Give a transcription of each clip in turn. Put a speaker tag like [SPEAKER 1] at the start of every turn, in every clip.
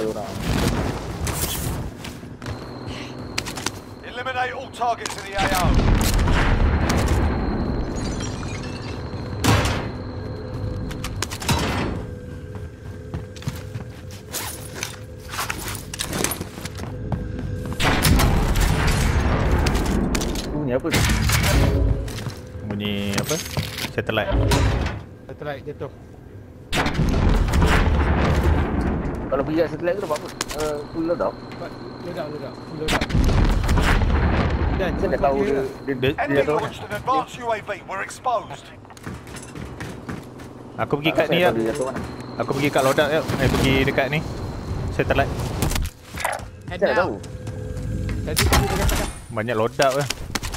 [SPEAKER 1] orang.
[SPEAKER 2] Eliminate all targets in the AO.
[SPEAKER 1] Bunyi apa tu?
[SPEAKER 3] Bunyi apa? Satellite.
[SPEAKER 4] Satellite jatuh.
[SPEAKER 1] Kalau pergi kat satellite tu dapat apa? Full load up.
[SPEAKER 4] Load up. Full load up. Dan
[SPEAKER 1] Saya dah tahu dia
[SPEAKER 2] Enemy
[SPEAKER 1] tu.
[SPEAKER 2] launched an advanced UAV. We're exposed.
[SPEAKER 3] Aku pergi kat ni ya. Aku pergi kat loadout ya. Pergi dekat ni. Satellite.
[SPEAKER 4] Head
[SPEAKER 1] Saya dah tahu.
[SPEAKER 4] down. Tadi dia kata
[SPEAKER 3] Banyak loadout lah.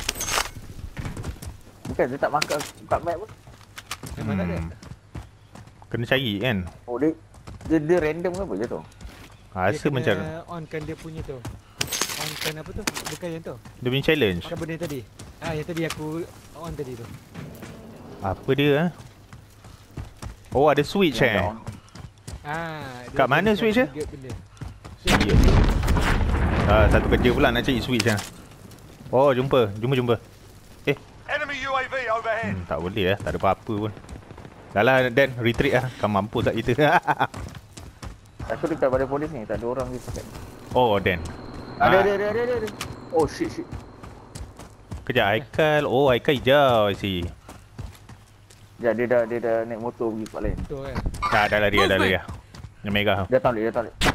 [SPEAKER 1] Bukan dia tak mark kat map pun.
[SPEAKER 4] memang tak ada.
[SPEAKER 3] Kena cari kan.
[SPEAKER 1] Oh dia random ke apa je tu?
[SPEAKER 3] Rasa
[SPEAKER 4] Dia
[SPEAKER 3] macam
[SPEAKER 4] kena onkan dia punya tu. Onkan apa tu? Bukan yang tu.
[SPEAKER 3] dia punya challenge.
[SPEAKER 4] Bukan benda yang tadi. Yang tadi aku on tadi tu.
[SPEAKER 3] Apa dia ah? Oh ada switch
[SPEAKER 1] Yang
[SPEAKER 3] eh.
[SPEAKER 1] down.
[SPEAKER 4] Dia
[SPEAKER 3] Kat mana
[SPEAKER 4] gunakan
[SPEAKER 3] switch dia?
[SPEAKER 4] 3 benda.
[SPEAKER 3] Siap. Satu kerja pula nak cari switch ah. Oh jumpa.
[SPEAKER 2] Enemy UAV overhead.
[SPEAKER 3] Tak boleh lah. Tak ada apa-apa pun. Dah lah Dan retreat lah. Kan mampus tak kita.
[SPEAKER 1] Aku dekat badan polis ni, tak ada orang di dekat.
[SPEAKER 3] Oh Dan.
[SPEAKER 1] Ada. Oh shit.
[SPEAKER 3] Kejap Haikal. Oh Haikal hijau I see.
[SPEAKER 1] Ya dia dah naik motor pergi tempat lain.
[SPEAKER 4] Tu kan.
[SPEAKER 3] Dah lari lah. Yang merah.
[SPEAKER 1] Dia tarik.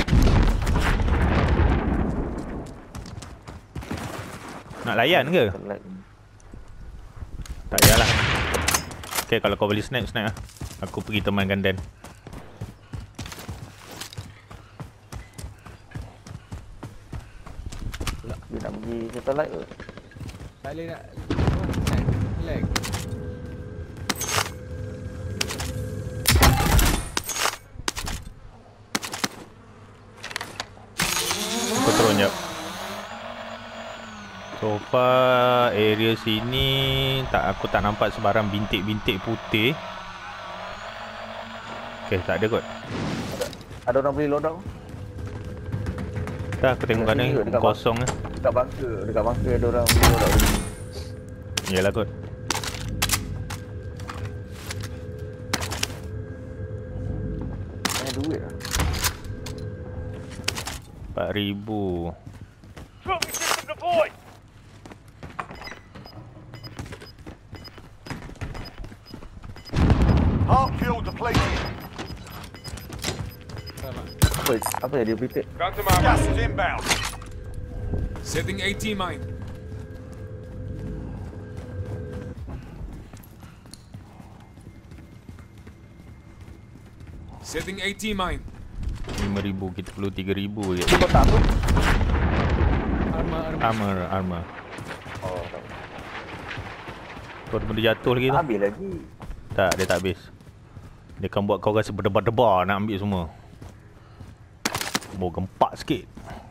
[SPEAKER 3] Nak layan ke? Tak payahlah. Okay kalau kau boleh snipe lah. Aku pergi temankan Dan.
[SPEAKER 1] Dia nak pergi satellite ke?
[SPEAKER 4] Tak boleh nak lag.
[SPEAKER 3] Aku turun jap. So far area sini aku tak nampak sebarang bintik-bintik putih. Okay tak ada kot.
[SPEAKER 1] Ada orang boleh load out?
[SPEAKER 3] Dah aku tengok kanan kosong lah.
[SPEAKER 1] Dekat bunker ada orang boleh load out.
[SPEAKER 3] Yalah kot.
[SPEAKER 1] Banyak duit lah.
[SPEAKER 3] 4,000.
[SPEAKER 2] Trophy system deployed. Heart fuel depleted.
[SPEAKER 1] Apa yang dia beritahu?
[SPEAKER 2] Gas is inbound.
[SPEAKER 5] Setting AT mine. Setting AT mine.
[SPEAKER 3] 5,000 kita perlu 3,000 je.
[SPEAKER 1] Itu kotak apa?
[SPEAKER 3] Armor.
[SPEAKER 1] Oh,
[SPEAKER 3] Kau benda jatuh lagi tu.
[SPEAKER 1] ambil lagi.
[SPEAKER 3] Tak, dia tak habis. Dia akan buat kau rasa berdebar-debar nak ambil semua. Mau gempak sikit.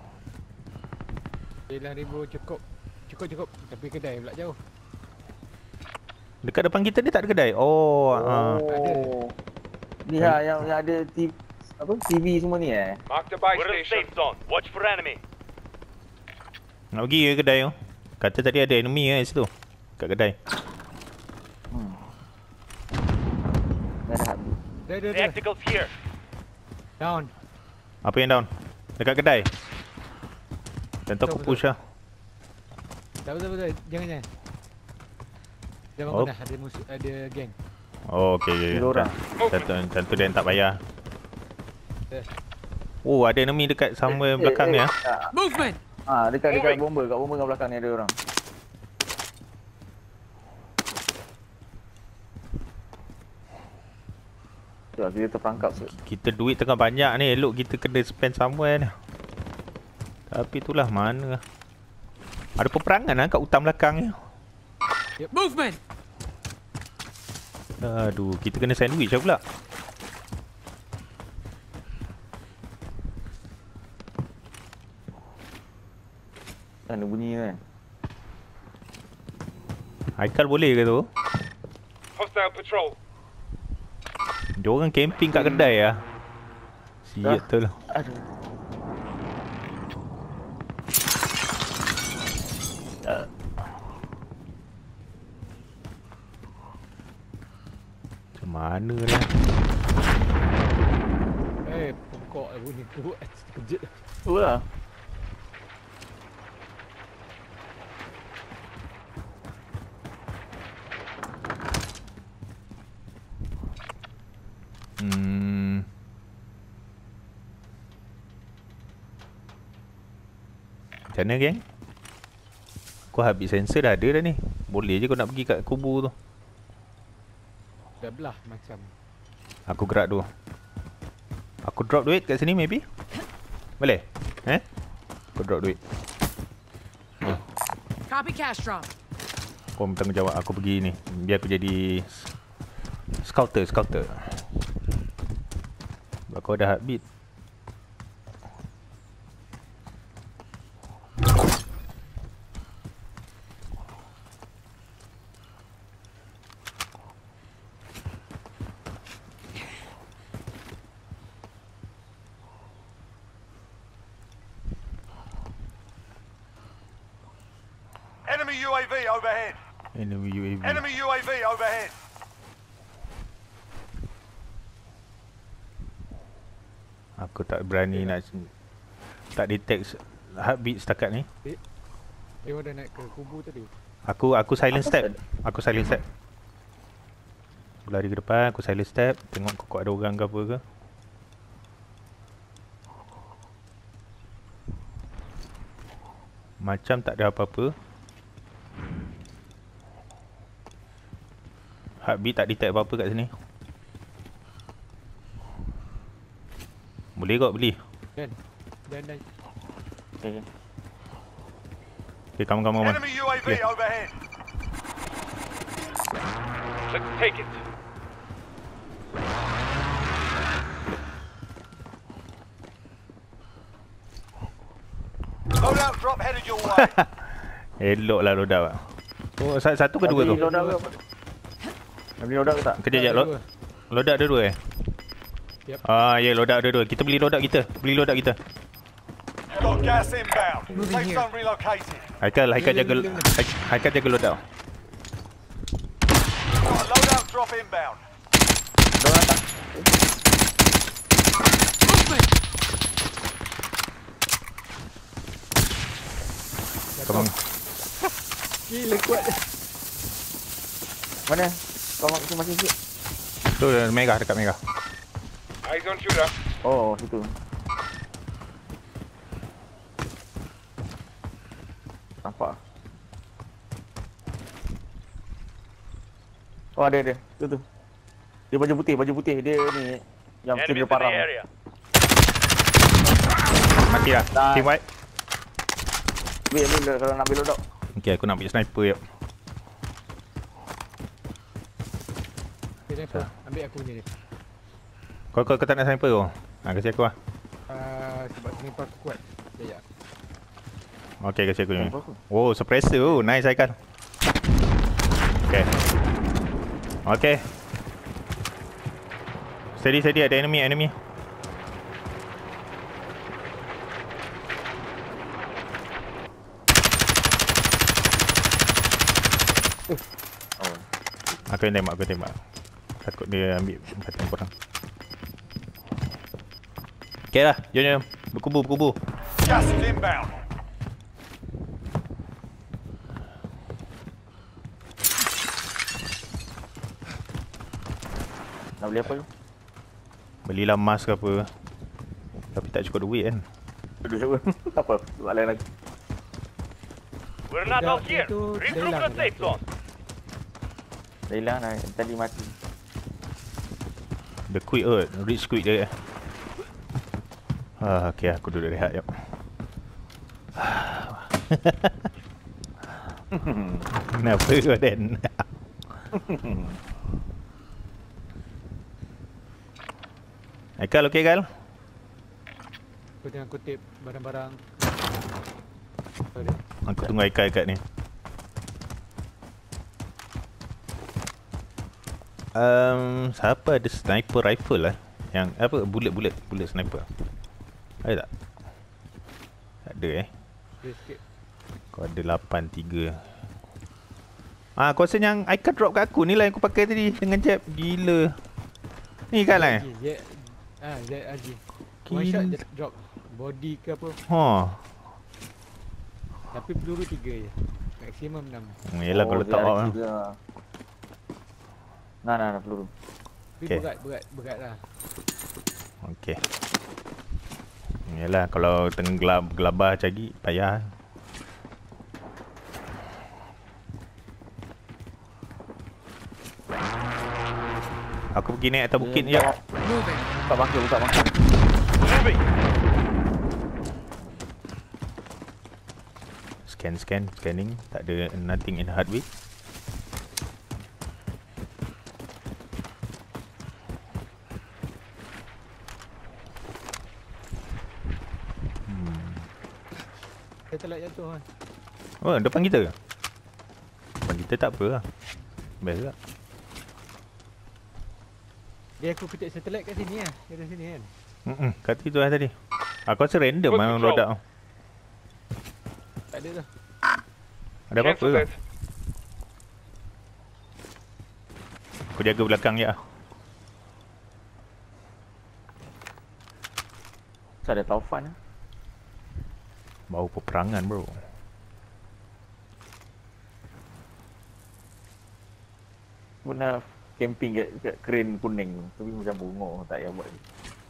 [SPEAKER 4] 9,000 cukup. Tapi kedai pula jauh.
[SPEAKER 3] Dekat depan kita dia tak ada kedai. Oh.
[SPEAKER 1] Ni ha yang ada TV semua ni
[SPEAKER 5] Mark the buy
[SPEAKER 2] We're in
[SPEAKER 5] station.
[SPEAKER 2] safe zone. Watch for enemy.
[SPEAKER 3] Nak pergi ke kedai tu? Kata tadi ada enemy kat situ. Kat kedai.
[SPEAKER 1] Dah ada habis.
[SPEAKER 4] Dia.
[SPEAKER 2] Tacticals here.
[SPEAKER 4] Down.
[SPEAKER 3] Apa yang down? Dekat kedai. Tentu aku push lah.
[SPEAKER 4] Tak betul. Jangan. Jangan
[SPEAKER 3] Oh.
[SPEAKER 4] pernah ada musuh, ada geng.
[SPEAKER 3] Oh okey.
[SPEAKER 1] 3 orang.
[SPEAKER 3] Tentu dia tak payah. Oh ada enemy dekat somewhere belakang ni ah.
[SPEAKER 5] Movement.
[SPEAKER 1] Dekat bomber, kat bomber kat belakang ni ada orang. Tuh, kita terperangkap tu.
[SPEAKER 3] Kita duit tengah banyak ni, elok kita kena spend somewhere ni. Tapi itulah mana. Ada peperangan lah kat hutan belakang ni.
[SPEAKER 5] Movement.
[SPEAKER 3] Aduh, kita kena sandwich lah pula.
[SPEAKER 1] Ada bunyi kan.
[SPEAKER 3] Haikal boleh ke tu?
[SPEAKER 5] Hostile patrol.
[SPEAKER 3] Dia orang camping kat kedai lah. Siap tu lah.
[SPEAKER 1] Aduh.
[SPEAKER 3] Macam mana ni?
[SPEAKER 4] Pokok lah bunyi tu. Kejut.
[SPEAKER 1] Tu lah.
[SPEAKER 3] Macam mana geng? Aku habis sensor dah ada dah ni. Boleh je kau nak pergi kat kubur tu.
[SPEAKER 4] Dah belah macam.
[SPEAKER 3] Aku gerak dulu. Aku drop duit kat sini maybe? Boleh? Aku drop duit.
[SPEAKER 5] Copy cash drop.
[SPEAKER 3] Kau bertanggungjawab aku pergi ni. Biar aku jadi scouter. Sebab kau dah heartbeat.
[SPEAKER 2] Enemy UAV overhead.
[SPEAKER 3] Enemy UAV.
[SPEAKER 2] Enemy UAV overhead.
[SPEAKER 3] Aku tak berani nak tak detect heartbeat setakat ni.
[SPEAKER 4] Dia dah naik ke kubur tadi.
[SPEAKER 3] Aku silent step. Aku silent step. Aku lari ke depan, aku silent step, tengok kok ada orang ke apa ke. Macam tak ada apa-apa. Heartbeat tak detect apa-apa kat sini. Boleh kok beli.
[SPEAKER 4] Dan.
[SPEAKER 1] Okay.
[SPEAKER 3] Okay, come on.
[SPEAKER 2] Enemy UAV
[SPEAKER 3] Yeah.
[SPEAKER 2] overhead.
[SPEAKER 5] Let's take it.
[SPEAKER 2] Loadout drop headed your way.
[SPEAKER 3] Elok lah loadout. Oh, satu ke dua tu?
[SPEAKER 1] Loadout ke apa? Nak beli loadout ke tak?
[SPEAKER 3] Kejap je, loadout ada dua
[SPEAKER 4] Yep.
[SPEAKER 3] Ya, loadout ada dua. Kita beli loadout kita.
[SPEAKER 2] Got gas inbound.
[SPEAKER 5] Moving
[SPEAKER 2] Safe
[SPEAKER 5] here.
[SPEAKER 2] zone relocated.
[SPEAKER 3] Haikal jaga Haikal jaga loadout.
[SPEAKER 2] Got a loadout drop inbound.
[SPEAKER 1] Loadout tak?
[SPEAKER 5] Movement.
[SPEAKER 3] Come on.
[SPEAKER 4] Gila kuat.
[SPEAKER 1] Mana? Kau masih sikit.
[SPEAKER 3] Tu Mega, dekat Mega.
[SPEAKER 5] Eyes on shooter.
[SPEAKER 1] Oh, situ. Nampak. Oh, ada. Tu. Dia baju putih. Dia ni yang mesti dia
[SPEAKER 2] Enemies in the
[SPEAKER 1] parang.
[SPEAKER 2] area.
[SPEAKER 3] Mati dah.
[SPEAKER 1] Dah.
[SPEAKER 3] Team wipe.
[SPEAKER 1] Ambil kalau nak ambil loadout.
[SPEAKER 3] Okay, aku nak ambil sniper je.
[SPEAKER 4] Dia ambil aku punya ni.
[SPEAKER 3] Kau tak nak sniper tu? Kasih aku lah.
[SPEAKER 4] Sebab sniper aku kuat. Ya.
[SPEAKER 3] Okay, kasih aku ni.
[SPEAKER 1] Apa aku?
[SPEAKER 3] Oh, suppressor. Oh, nice Haikal. Okay. Steady, ada enemy.
[SPEAKER 1] Oh.
[SPEAKER 3] Aku yang tembak. Takut dia ambil perhatian korang. Okay lah, jom. Berkubu.
[SPEAKER 2] Gas is inbound.
[SPEAKER 1] Nak beli apa tu?
[SPEAKER 3] Belilah mask ke apa. Tapi tak cukup duit kan.
[SPEAKER 1] Duduk siapa? Apa? Buat lain lagi.
[SPEAKER 2] We're not out here.
[SPEAKER 4] Itu
[SPEAKER 2] Regroup
[SPEAKER 4] dah
[SPEAKER 2] to the safe zone.
[SPEAKER 1] Dah hilang dah. Tadi mati.
[SPEAKER 3] The quick rich quick je. Okay, aku duduk rehat jap. Kenapa kau Dan? Haikal okey Haikal?
[SPEAKER 4] Aku tengah kutip barang-barang.
[SPEAKER 3] Aku tunggu Haikal kat ni. Siapa ada sniper rifle lah? Yang apa? Bullet sniper. Ada tak? Tak ada
[SPEAKER 4] Dia sikit.
[SPEAKER 3] Kau ada 8-3. Kau rasa yang icon drop kat aku ni lah yang aku pakai tadi dengan jab. Gila. Ni kan lah.
[SPEAKER 4] ZRG. One shot just drop. Body ke apa. Tapi peluru 3 je. Maksimum 6.
[SPEAKER 3] Yelah kalau tak out lah.
[SPEAKER 1] Nah, peluru.
[SPEAKER 4] Tapi
[SPEAKER 3] Okay.
[SPEAKER 4] berat lah.
[SPEAKER 3] Okay. Yelah kalau tengah gelabah cari payah. Aku pergi naik atas bukit ni je.
[SPEAKER 5] Moving.
[SPEAKER 1] Buka bangkit.
[SPEAKER 2] Moving.
[SPEAKER 3] Scanning. Tak ada nothing in hardware.
[SPEAKER 4] Satellite jatuh kan.
[SPEAKER 3] Oh, depan kita ke? Depan kita tak apa lah. Best lah.
[SPEAKER 4] Dia aku petik satellite kat sini lah. Dia dari sini kan.
[SPEAKER 3] Kat situ lah tadi. Aku rasa random
[SPEAKER 5] Good
[SPEAKER 3] memang
[SPEAKER 5] control.
[SPEAKER 3] loadout.
[SPEAKER 4] Tak ada tu.
[SPEAKER 3] Ada apa-apa
[SPEAKER 5] Cancel
[SPEAKER 3] ke?
[SPEAKER 5] that.
[SPEAKER 3] Aku jaga belakang je lah.
[SPEAKER 1] So ada Taufan.
[SPEAKER 3] Bau peperangan bro.
[SPEAKER 1] Pernah camping kat crane kuning tu. Tapi macam bunga tak payah buat.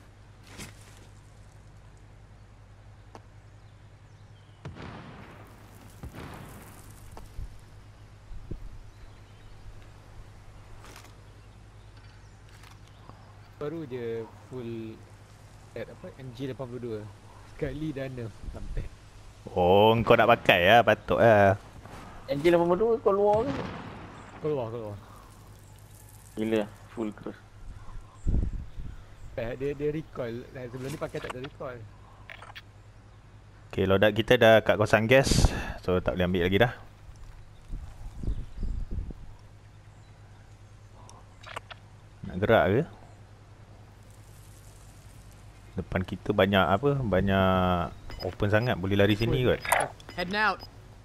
[SPEAKER 4] Baru je full set apa MG82. Sekali dah 6 sampai.
[SPEAKER 3] Oh, kau nak pakai lah. Patut lah.
[SPEAKER 1] NG82 kau luar ke?
[SPEAKER 4] Keluar.
[SPEAKER 1] Gila, full terus.
[SPEAKER 4] Dia recoil. Sebelum ni pakai tak ada recoil.
[SPEAKER 3] Okay, loadout kita dah kat kawasan gas. So tak boleh ambil lagi dah. Nak gerak ke? Depan kita banyak apa? Banyak open sangat. Boleh lari sini kot.
[SPEAKER 5] Heading out.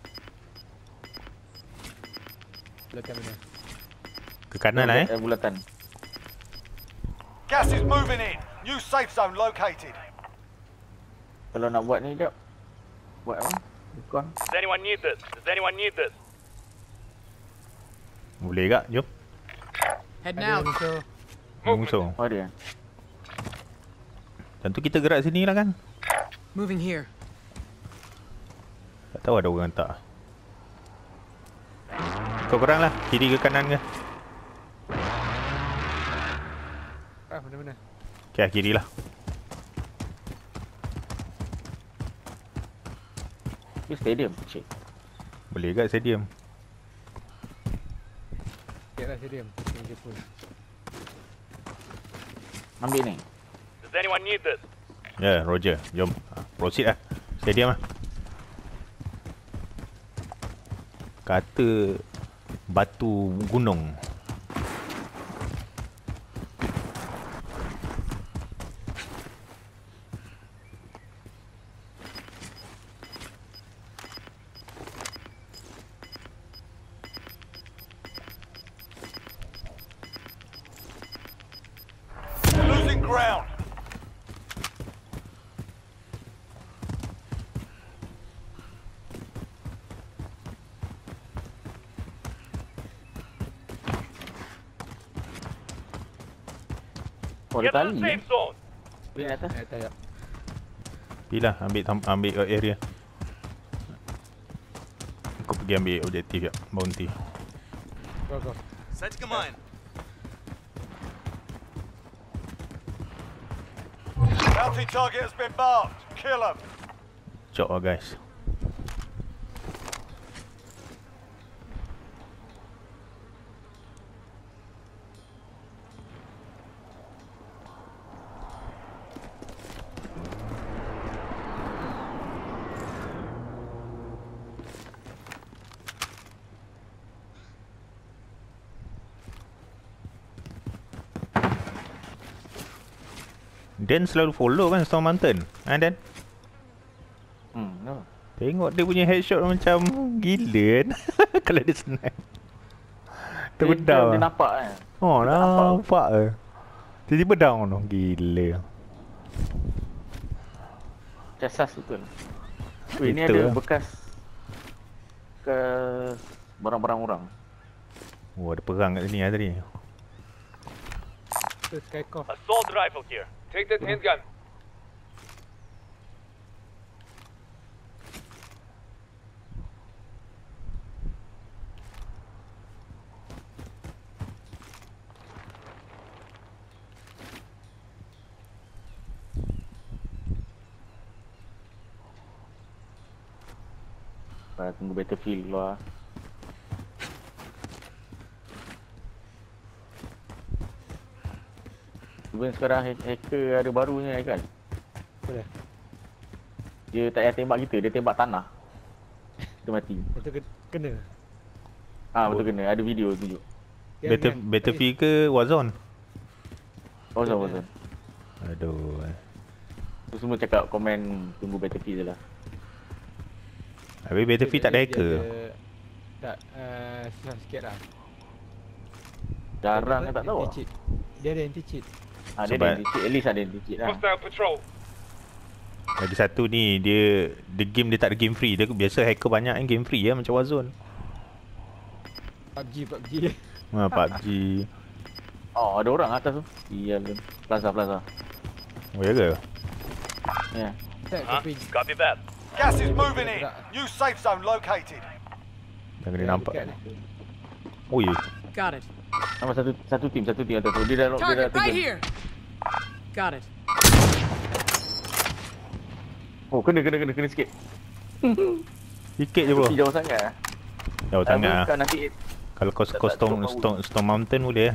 [SPEAKER 4] Belakang mana?
[SPEAKER 3] Ke kanan lah
[SPEAKER 1] Bulatan.
[SPEAKER 2] Gas is moving in. New safe zone located.
[SPEAKER 1] Kalau nak buat ni jap. Buat apa? Bukan.
[SPEAKER 2] Does anyone need this?
[SPEAKER 3] Boleh tak? Jom.
[SPEAKER 5] Heading
[SPEAKER 4] Ada
[SPEAKER 5] out.
[SPEAKER 4] musuh.
[SPEAKER 3] Musuh.
[SPEAKER 1] Oh dia.
[SPEAKER 3] Tentu kita gerak sini lah kan.
[SPEAKER 5] Moving here.
[SPEAKER 3] Tak tahu ada orang tak. Kau korang lah. Kiri ke kanan ke?
[SPEAKER 4] Mana?
[SPEAKER 3] Okay, kiri lah.
[SPEAKER 1] Ni stadium cik.
[SPEAKER 3] Boleh kat stadium.
[SPEAKER 4] Sekejap lah stadium. Dia pun.
[SPEAKER 1] Ambil ni.
[SPEAKER 2] Does anyone need this?
[SPEAKER 3] Ya, Roger. Jom. Proceed lah. Stadium lah. Kata batu gunung.
[SPEAKER 2] Losing ground.
[SPEAKER 1] Oh, ada
[SPEAKER 2] Get to
[SPEAKER 1] tali
[SPEAKER 2] the safe zone.
[SPEAKER 1] Boleh atas.
[SPEAKER 4] Tak.
[SPEAKER 3] Pergilah ambil area. Aku pergi ambil objektif ya, bounty.
[SPEAKER 4] Go.
[SPEAKER 2] Set command. Bounty target has been marked. Kill him.
[SPEAKER 3] Jom lah guys. Dan selalu follow kan Stone Mountain. Dan?
[SPEAKER 1] No.
[SPEAKER 3] Tengok dia punya headshot macam gila kan. Kalau dia snipe. Terbedah.
[SPEAKER 1] Dia nampak kan.
[SPEAKER 3] Oh,
[SPEAKER 1] Dia tak
[SPEAKER 3] nampak ke. Tiba-tiba down tu. Gila.
[SPEAKER 1] Casas betul. Weh, ni
[SPEAKER 3] Betul
[SPEAKER 1] ada
[SPEAKER 3] lah.
[SPEAKER 1] bekas ke barang-barang orang.
[SPEAKER 3] Oh, ada perang kat sini lah tadi.
[SPEAKER 4] Tu Skycoff.
[SPEAKER 2] Assault rifle here. Take that handgun.
[SPEAKER 1] Tunggu Battlefield keluar. Sebenarnya sekarang hacker ada barunya kan.
[SPEAKER 4] Boleh.
[SPEAKER 1] Dia tak payah tembak kita, dia tembak tanah. Kita mati.
[SPEAKER 4] Itu kena.
[SPEAKER 1] Betul kena, ada video tunjuk.
[SPEAKER 3] Battlefield ke Warzone?
[SPEAKER 1] Betul.
[SPEAKER 3] Aduh.
[SPEAKER 1] Tu semua cakap komen tunggu Battlefield je lah.
[SPEAKER 3] Habis Battlefield tak ada hacker ke?
[SPEAKER 4] Tak, susah sikit lah.
[SPEAKER 1] Jarang kan tak tahu.
[SPEAKER 4] Anti-cheat. Dia ada anti-cheat.
[SPEAKER 1] Dia
[SPEAKER 3] Sebab-
[SPEAKER 1] ada anti-cheat, at least ada anti-cheat lah.
[SPEAKER 2] Hostile patrol.
[SPEAKER 3] Lagi satu ni, dia game dia tak ada game free. Dia biasa hacker banyak yang game free ya, macam Warzone.
[SPEAKER 4] PUBG.
[SPEAKER 3] PUBG.
[SPEAKER 1] Oh, ada orang atas tu. Iya, plaza.
[SPEAKER 3] Oh ya ke?
[SPEAKER 1] Ya.
[SPEAKER 4] Tak, tapi
[SPEAKER 2] Copy that. Gas is moving in. New safe zone located.
[SPEAKER 3] Jangan dia nampak.
[SPEAKER 4] dekat ni.
[SPEAKER 3] Oh ya.
[SPEAKER 5] Got it.
[SPEAKER 1] Nama satu tim atas tu. Dia dah
[SPEAKER 5] Target right
[SPEAKER 1] tekan.
[SPEAKER 5] here. Got it.
[SPEAKER 1] Oh, kena sikit.
[SPEAKER 3] Sikit je bro.
[SPEAKER 1] Tapi jauh sangat.
[SPEAKER 3] Jauh sangat lah.
[SPEAKER 1] Bukan nanti
[SPEAKER 3] Kalau kau Stone Mountain boleh lah.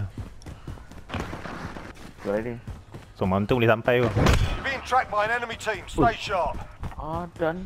[SPEAKER 1] boleh ni.
[SPEAKER 3] Stone Mountain boleh sampai tu.
[SPEAKER 2] You're being tracked by an enemy team. Stay sharp.
[SPEAKER 1] Dan.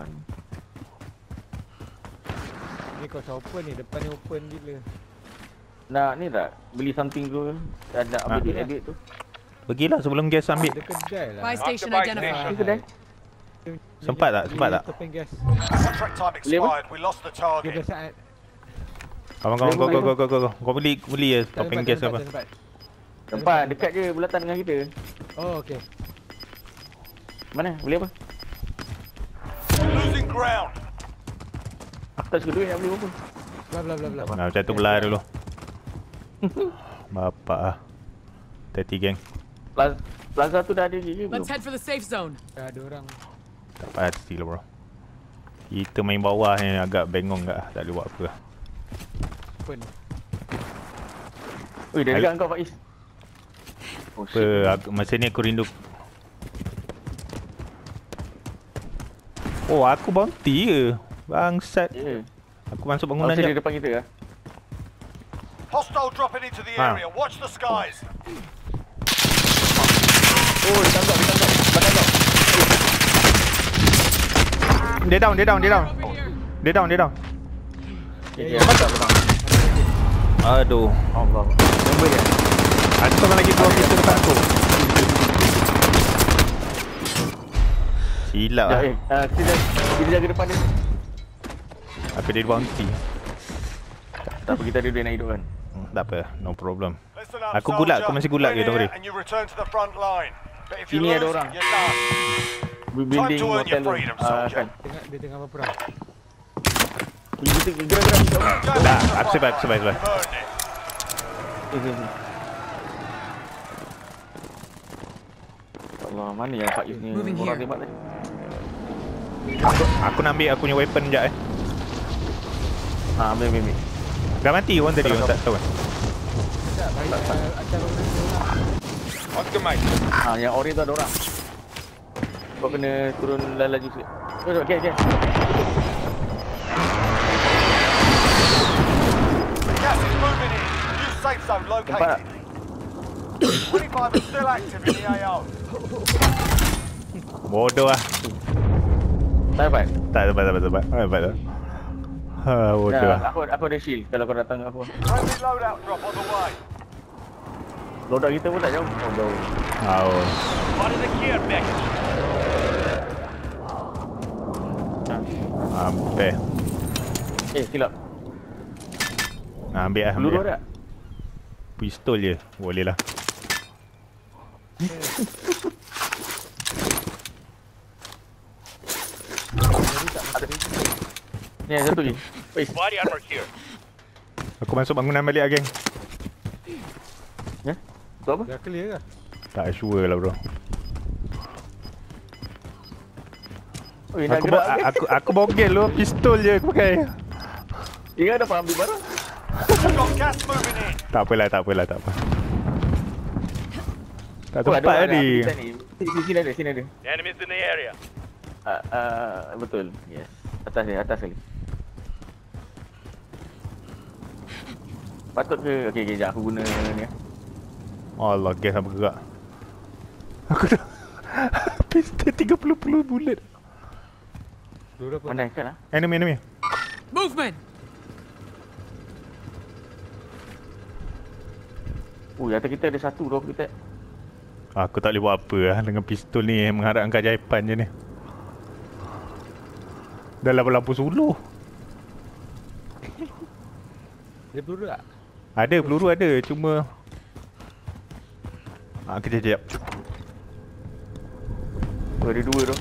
[SPEAKER 4] Ni kau open ni, depan ni open gila.
[SPEAKER 1] Nak ni tak? Beli something tu. Dan nak
[SPEAKER 3] Ha?
[SPEAKER 1] ambil edit tu.
[SPEAKER 3] Pergilah sebelum gas ambil.
[SPEAKER 4] Ada kedai lah.
[SPEAKER 5] Buy station
[SPEAKER 2] buy
[SPEAKER 5] identified.
[SPEAKER 1] Ni kedai.
[SPEAKER 3] Sempat tak?
[SPEAKER 4] Topeng gas.
[SPEAKER 2] Contract time expired. We lost the
[SPEAKER 4] 12
[SPEAKER 2] target.
[SPEAKER 4] saat.
[SPEAKER 3] Kawan go. Kau beli je topeng gas apa.
[SPEAKER 1] Tempat dekat je bulatan dengan kita.
[SPEAKER 4] Oh, okey.
[SPEAKER 1] Mana? Beli apa?
[SPEAKER 2] Losing ground.
[SPEAKER 1] Aku tak suka duit nak beli apa.
[SPEAKER 4] Blah.
[SPEAKER 3] Nah, macam tu belah dulu. Bapak ah. 30 geng.
[SPEAKER 1] Plaza tu dah ada je belum?
[SPEAKER 5] Let's head for the safe zone.
[SPEAKER 4] Dah ada orang.
[SPEAKER 3] Tak pasti lah bro. Kita main bawah ni agak bengong kat. Tak boleh buat apa lah.
[SPEAKER 4] Open.
[SPEAKER 1] Oi, dah dekat kau Faiz. Oh
[SPEAKER 3] Apa, masa ni aku rindu. Oh, aku bounty ke? Bangsat.
[SPEAKER 1] Ya.
[SPEAKER 3] Aku masuk
[SPEAKER 1] Oh,
[SPEAKER 3] bangunan
[SPEAKER 1] di
[SPEAKER 3] je.
[SPEAKER 1] depan kita lah.
[SPEAKER 2] Hostile dropping into the
[SPEAKER 3] Ah.
[SPEAKER 2] area. Watch the skies.
[SPEAKER 1] Oh, dia tangkap. Belakang kau.
[SPEAKER 3] Dia down.
[SPEAKER 5] Over here.
[SPEAKER 3] Dia down.
[SPEAKER 1] Ya, tangkap belakang.
[SPEAKER 3] Aduh.
[SPEAKER 1] Allah. Nombor dia.
[SPEAKER 3] Ada seorang lagi keluar kita depan aku. Silap lah.
[SPEAKER 1] Kita jaga depan dia.
[SPEAKER 3] Aku dia bounty.
[SPEAKER 1] Tak apa, kita ada duit nak hidup kan.
[SPEAKER 3] Tak apa, no problem.
[SPEAKER 2] Listen up,
[SPEAKER 3] Aku gulak,
[SPEAKER 2] soldier.
[SPEAKER 3] aku masih gulak
[SPEAKER 2] Win
[SPEAKER 3] je, don't worry.
[SPEAKER 2] here and you return to the front line. But if you
[SPEAKER 1] Sini
[SPEAKER 2] lose,
[SPEAKER 1] ada orang.
[SPEAKER 2] you're done.
[SPEAKER 1] Building
[SPEAKER 2] to earn your
[SPEAKER 1] hotel tu.
[SPEAKER 2] freedom, soldier.
[SPEAKER 1] Kan.
[SPEAKER 4] Dia tengah berperang.
[SPEAKER 1] Kita gerak-gerak kita.
[SPEAKER 3] Dah, aku survive.
[SPEAKER 2] You've earned it.
[SPEAKER 1] Allah, mana yang Faiz ni
[SPEAKER 5] Moving
[SPEAKER 1] orang
[SPEAKER 5] here.
[SPEAKER 1] tembak tadi?
[SPEAKER 3] Aku nak ambil aku punya weapon sekejap
[SPEAKER 1] Ambil.
[SPEAKER 3] Dah mati orang tadi, orang tak tahu kan?
[SPEAKER 4] Tak, baik. Acar orang.
[SPEAKER 2] On the mic.
[SPEAKER 1] Yang orange tu ada orang. Kau kena turun laju sikit. Okay.
[SPEAKER 2] Gas is moving in. New safe zone
[SPEAKER 1] Nampak tak?
[SPEAKER 2] located. 25 is still active in the AO.
[SPEAKER 3] Bodoh lah.
[SPEAKER 1] Tak dapat?
[SPEAKER 3] Tak dapat. Bodoh lah.
[SPEAKER 1] Aku ada shield kalau kau datang aku.
[SPEAKER 2] Friendly loadout drop on the way.
[SPEAKER 1] Loadout kita pun tak jauh. Oh, jauh.
[SPEAKER 2] Spotted a care package.
[SPEAKER 3] Hampir.
[SPEAKER 1] Silap.
[SPEAKER 3] Ambil lah,
[SPEAKER 1] Peluru
[SPEAKER 3] ambil.
[SPEAKER 1] ada?
[SPEAKER 3] Pistol je. Boleh lah.
[SPEAKER 1] Ni ada satu lagi. Wait,
[SPEAKER 2] Body armor here.
[SPEAKER 3] Aku masuk bangunan balik lah, geng.
[SPEAKER 1] tu apa?
[SPEAKER 4] Dah clear ke?
[SPEAKER 3] Tak sure lah, bro.
[SPEAKER 1] Oh, nak
[SPEAKER 3] Aku,
[SPEAKER 1] gerak ke?
[SPEAKER 3] aku bogel lu. Pistol je aku pakai.
[SPEAKER 1] Ingat dah ambil barang.
[SPEAKER 2] We've got gas moving in.
[SPEAKER 3] Tak apalah, tak apalah, tak apa. Tak
[SPEAKER 1] Oh,
[SPEAKER 3] sempat
[SPEAKER 1] ada,
[SPEAKER 3] tadi.
[SPEAKER 1] ada. Sini ada, sini ada.
[SPEAKER 2] Enemies in the area.
[SPEAKER 1] Betul. Yes. Atas dia, atas sekali. Patut ke? Okey, sekejap aku guna ni.
[SPEAKER 3] Allah, gas apa gerak. Aku dah pistol 30 bullet.
[SPEAKER 4] Peluru apa?
[SPEAKER 1] Mana ikan lah?
[SPEAKER 3] Enemy.
[SPEAKER 5] Movement!
[SPEAKER 1] Atas kita ada satu roh kita.
[SPEAKER 3] Aku tak boleh buat apa lah dengan pistol ni. Mengharapkan keajaiban je ni. Dah lampu suluh.
[SPEAKER 4] Ada peluru tak?
[SPEAKER 3] Ada, peluru ada. Cuma kejap.
[SPEAKER 1] Ada dua tu.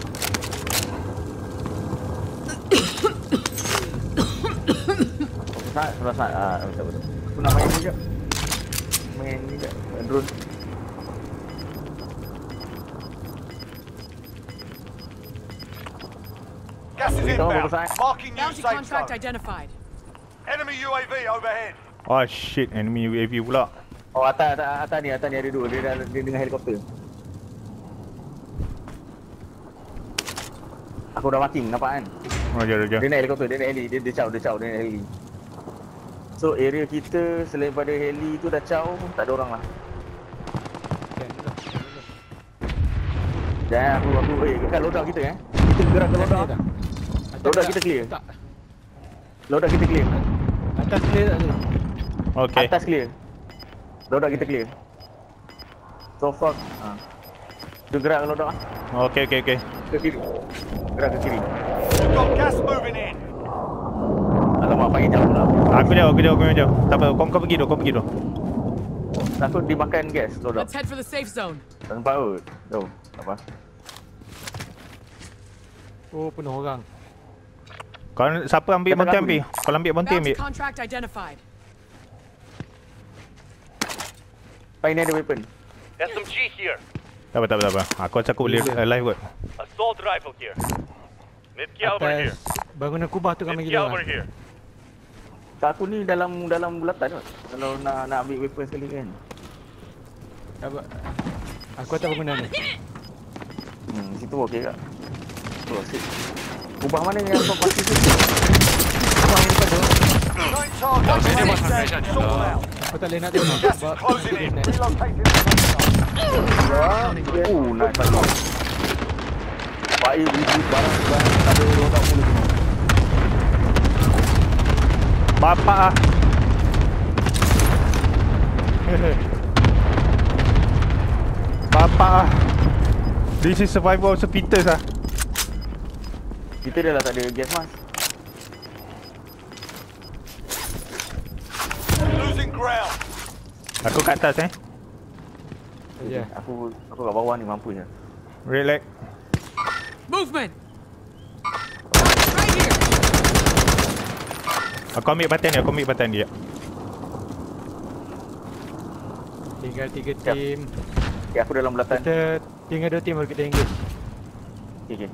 [SPEAKER 1] Saat. Betul. Aku nak main ni je. Main ni je. Drone.
[SPEAKER 2] Gas is
[SPEAKER 1] Kita
[SPEAKER 2] inbound.
[SPEAKER 1] bersama.
[SPEAKER 2] Marking new
[SPEAKER 5] Bounty
[SPEAKER 2] safe
[SPEAKER 5] contract
[SPEAKER 2] zone.
[SPEAKER 5] identified.
[SPEAKER 2] Enemy UAV overhead.
[SPEAKER 3] Oh shit, enemy UAV pula.
[SPEAKER 1] Oh, atas ni ada dua. Dia dengan helikopter. Aku dah marking, nampak kan?
[SPEAKER 3] Roger.
[SPEAKER 1] Dia naik helikopter, dia naik heli, dia caw, dia naik heli. So area kita selain pada heli tu dah caw, tak ada orang lah. Jangan aku kan loadout kita Kita gerak ke loadout. Loadout kita clear.
[SPEAKER 4] Tak.
[SPEAKER 1] Loadout kita clear.
[SPEAKER 4] Atas clear tak tu?
[SPEAKER 3] Okay.
[SPEAKER 1] Atas clear. Loadout kita clear. So far, Dia gerak ke loadout lah.
[SPEAKER 3] Okay.
[SPEAKER 1] Ke kiri. Gerak ke kiri.
[SPEAKER 2] We've got gas moving in.
[SPEAKER 1] Alamak, panggil jauh pula.
[SPEAKER 3] Aku jauh. Tak apa, kau pergi dulu.
[SPEAKER 1] Takut dimakan gas loadout.
[SPEAKER 5] Let's head for the safe zone.
[SPEAKER 1] Tak sempat kot. Jauh. Tak apa.
[SPEAKER 4] Oh, penuh orang.
[SPEAKER 3] Kau siapa ambil
[SPEAKER 1] Kata
[SPEAKER 3] bounty
[SPEAKER 1] aku
[SPEAKER 3] ambil? Kalau ambil bounty
[SPEAKER 5] Bounty
[SPEAKER 3] ambil.
[SPEAKER 5] contract identified.
[SPEAKER 1] Pak ini ada weapon.
[SPEAKER 2] SMG here.
[SPEAKER 3] Tak apa. Aku rasa aku boleh live kot.
[SPEAKER 2] Assault rifle here. Mid caliber here.
[SPEAKER 4] Atas bangunan kubah tu ramai
[SPEAKER 2] Mid
[SPEAKER 4] gila
[SPEAKER 2] caliber
[SPEAKER 4] orang.
[SPEAKER 2] here.
[SPEAKER 1] Tak, aku ni dalam bulatan kot. Kalau nak ambil weapon sekali kan.
[SPEAKER 4] Apa? Aku atas bangunan ni.
[SPEAKER 1] Situ okey tak? Tu asyik. Ubah mana yang kau pasti tu? Ubah yang depan tu.
[SPEAKER 2] Nine targets. Sort them out.
[SPEAKER 4] Aku tak boleh nak tengok
[SPEAKER 2] Gas is
[SPEAKER 4] sebab
[SPEAKER 2] closing in.
[SPEAKER 4] net.
[SPEAKER 2] Relocating the safe zone.
[SPEAKER 1] Naik satu. Baik, barang ada roda pun semua.
[SPEAKER 3] Bapak ah. Bapak ah. This is survival of Peters ah.
[SPEAKER 1] Kita dah lah tak ada gas mask.
[SPEAKER 2] Losing ground.
[SPEAKER 3] Aku kat atas
[SPEAKER 4] Ya.
[SPEAKER 1] Aku kat bawah ni mampu je.
[SPEAKER 3] Relax.
[SPEAKER 5] Movement! Right here!
[SPEAKER 3] Aku ambil batan dia.
[SPEAKER 4] Tinggal 3
[SPEAKER 1] Siap.
[SPEAKER 4] tim.
[SPEAKER 1] Okay, aku dalam bulatan.
[SPEAKER 4] Kita tinggal 2 tim baru kita engage.
[SPEAKER 1] Okay.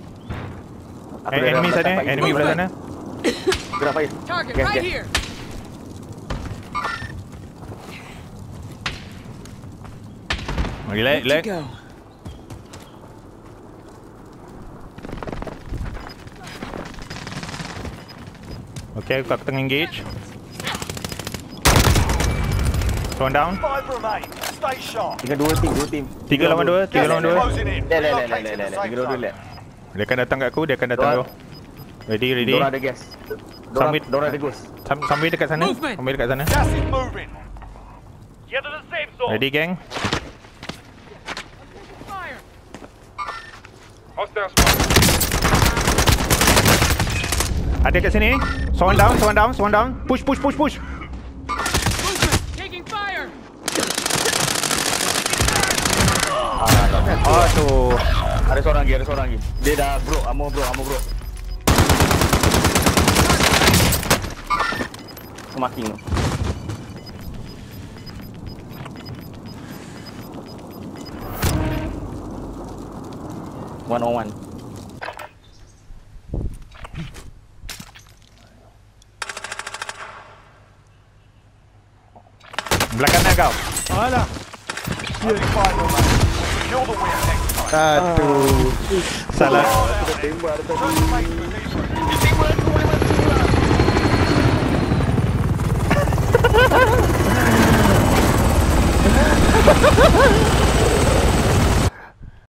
[SPEAKER 3] Enemy sana, enemy belah sana.
[SPEAKER 1] Gerak Faiz.
[SPEAKER 5] Target
[SPEAKER 1] Gas,
[SPEAKER 5] right
[SPEAKER 1] gas.
[SPEAKER 5] here!
[SPEAKER 3] Relax.
[SPEAKER 5] Good to go.
[SPEAKER 3] Okay, aku tengah engage. One down.
[SPEAKER 2] 5 remain. Stay sharp.
[SPEAKER 1] Tinggal 2 tim.
[SPEAKER 3] 3 lawan 2.
[SPEAKER 2] Gas is closing in. Relocating the safe
[SPEAKER 1] Tinggal 2
[SPEAKER 2] zone.
[SPEAKER 1] lap.
[SPEAKER 3] Dia akan datang kat aku, dia akan datang
[SPEAKER 1] Dua.
[SPEAKER 3] aku. Ready.
[SPEAKER 1] Diorang ada gas.
[SPEAKER 3] Sambil-
[SPEAKER 1] Diorang ada ghost.
[SPEAKER 3] Sambil dekat sana.
[SPEAKER 5] Movement.
[SPEAKER 3] Sambil dekat sana.
[SPEAKER 2] Gas is moving. Get to the safe zone.
[SPEAKER 3] Ready, gang?
[SPEAKER 5] Fire!
[SPEAKER 2] Hostile spot.
[SPEAKER 3] Ada kat sini. Someone down, someone down, someone down. Push, push, push, push.
[SPEAKER 5] Movement! Taking fire!
[SPEAKER 3] Aduh.
[SPEAKER 1] Ada seorang lagi. Dia dah bro, ammo bro. Semakin tu. One on one.
[SPEAKER 3] Belakang kau.
[SPEAKER 4] Alah.
[SPEAKER 2] Kill the win next time.
[SPEAKER 3] Satu. Salah.
[SPEAKER 1] Tembak tadi.
[SPEAKER 2] Make